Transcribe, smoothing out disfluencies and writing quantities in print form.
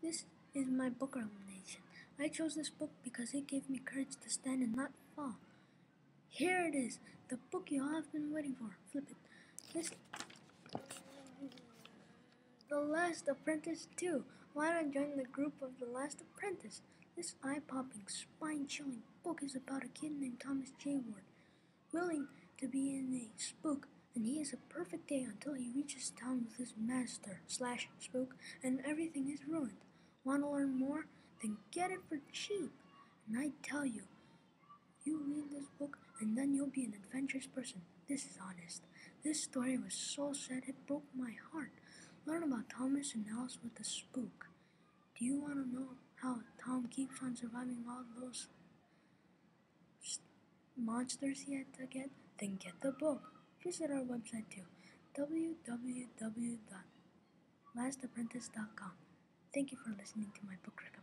This is my book recommendation. I chose this book because it gave me courage to stand and not fall. Here it is, the book you all have been waiting for. Flip it. This The Last Apprentice 2. Why not join the group of The Last Apprentice? This eye-popping, spine-chilling book is about a kid named Thomas J. Ward, willing to be in a spook, and he has a perfect day until he reaches town with his master/spook, and everything is ruined. Want to learn more? Then get it for cheap. And I tell you, you read this book and then you'll be an adventurous person. This is honest. This story was so sad it broke my heart. Learn about Thomas and Alice with the spook. Do you want to know how Tom keeps on surviving all those monsters he had to get? Then get the book. Visit our website too, www.lastapprentice.com. Thank you for listening to my book recommendation.